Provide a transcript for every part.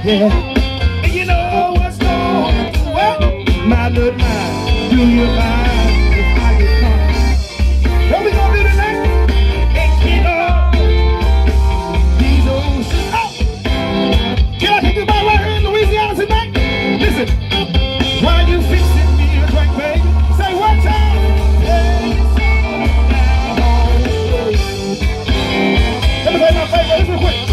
yeah. And you know what's going through what? My little mind, do you mind if I get caught? What we gonna do tonight? And get up these old shit out. Can I take you back right here in Louisiana tonight? Listen, why you fixing me a drink, baby? Say one time. Let me play my favorite real quick.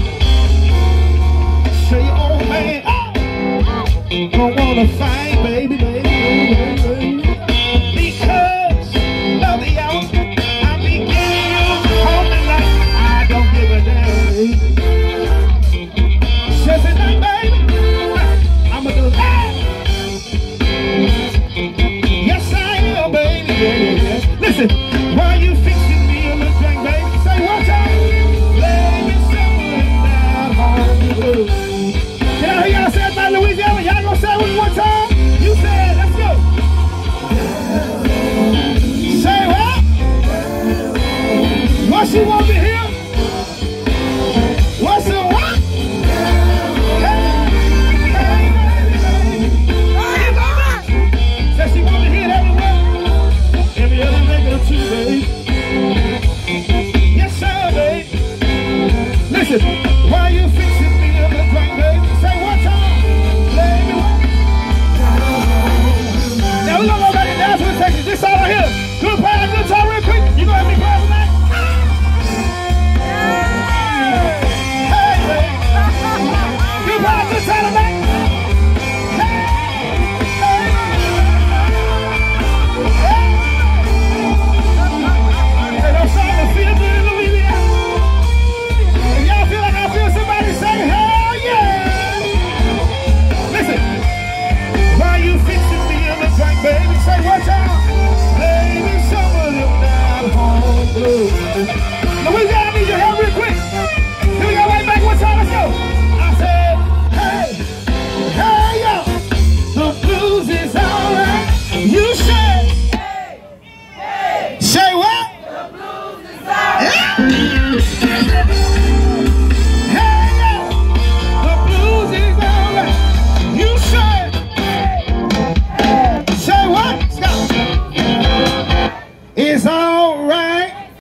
Say, oh man, don't wanna fight, baby, baby, baby, baby. Because of the hour, I be getting you home tonight. I don't give a damn, baby. Says it like, baby, I'ma do that. Yes, I am, baby, yeah, yeah. Listen, why you fixing me a little drink, baby? Say one time. Baby, someone down home to do. Can I hear y'all say it by Louisiana? Y'all gonna say it one time? You say it, let's go. Say what? What she want to hear? What's the what? Said she want to hear it everywhere. Every other nigga too, babe. Yes, sir, babe. Listen, why you fixing me up a drink, baby? Say one time, baby. Now we're gonna go back and dance with Texas. This all right here. Good play a good time real quick. You gonna have me play tonight? Hey, baby. You play a good time tonight? Baby, say one time. Baby, some of them down home blues.